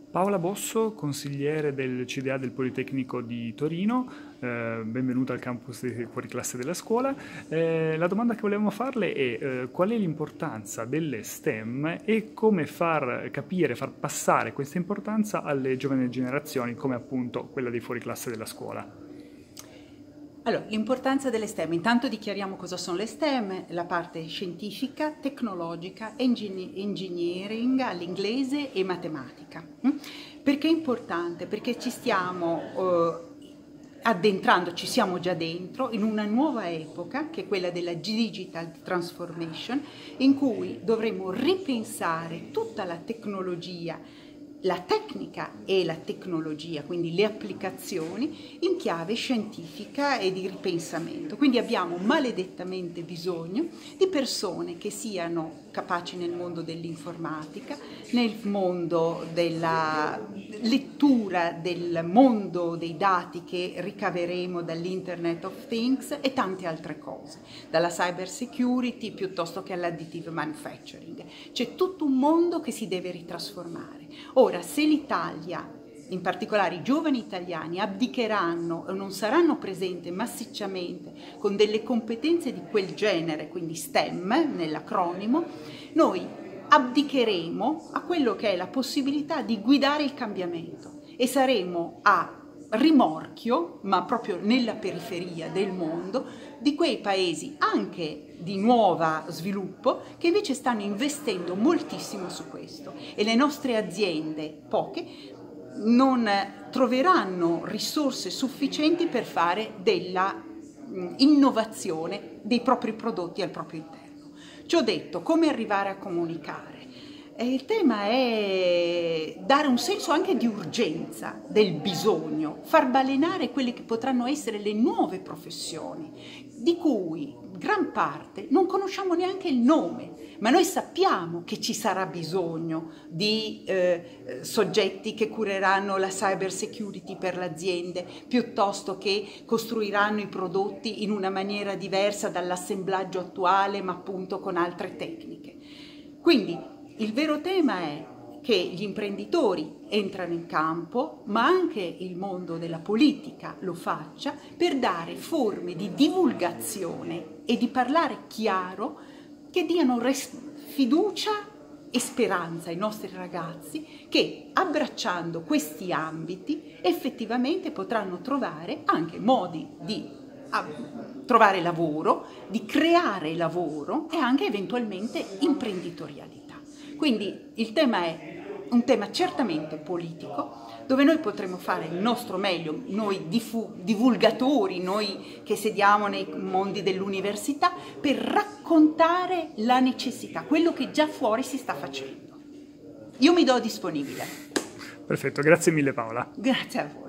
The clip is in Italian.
Paola Bosso, consigliere del CDA del Politecnico di Torino, benvenuta al campus di Fuoriclasse della scuola. La domanda che volevamo farle è qual è l'importanza delle STEM e come far capire, far passare questa importanza alle giovani generazioni, come appunto quella dei fuoriclasse della scuola. Allora, l'importanza delle STEM, intanto dichiariamo cosa sono le STEM, la parte scientifica, tecnologica, engineering all'inglese e matematica. Perché è importante? Perché ci stiamo addentrando, ci siamo già dentro, in una nuova epoca, che è quella della digital transformation, in cui dovremo ripensare tutta la tecnologia, la tecnica e la tecnologia, quindi le applicazioni, in chiave scientifica e di ripensamento. Quindi abbiamo maledettamente bisogno di persone che siano capaci nel mondo dell'informatica, nel mondo della lettura del mondo dei dati che ricaveremo dall'Internet of Things e tante altre cose, dalla cyber security piuttosto che all'additive manufacturing. C'è tutto un mondo che si deve ritrasformare. Ora, se l'Italia, in particolare i giovani italiani, abdicheranno o non saranno presenti massicciamente con delle competenze di quel genere, quindi STEM nell'acronimo, noi abdicheremo a quello che è la possibilità di guidare il cambiamento e saremo a rimorchio, ma proprio nella periferia del mondo, di quei paesi anche di nuovo sviluppo che invece stanno investendo moltissimo su questo e le nostre aziende, poche, non troveranno risorse sufficienti per fare della innovazione dei propri prodotti al proprio interno. Ciò detto, come arrivare a comunicare? Il tema è dare un senso anche di urgenza del bisogno, far balenare quelle che potranno essere le nuove professioni, di cui gran parte non conosciamo neanche il nome, ma noi sappiamo che ci sarà bisogno di soggetti che cureranno la cyber security per le aziende, piuttosto che costruiranno i prodotti in una maniera diversa dall'assemblaggio attuale, ma appunto con altre tecniche. Quindi il vero tema è che gli imprenditori entrano in campo, ma anche il mondo della politica lo faccia per dare forme di divulgazione e di parlare chiaro che diano fiducia e speranza ai nostri ragazzi che, abbracciando questi ambiti, effettivamente potranno trovare anche modi di trovare lavoro, di creare lavoro e anche eventualmente imprenditorialità. Quindi il tema è un tema certamente politico, dove noi potremo fare il nostro meglio, noi divulgatori, noi che sediamo nei mondi dell'università, per raccontare la necessità, quello che già fuori si sta facendo. Io mi do disponibile. Perfetto, grazie mille Paola. Grazie a voi.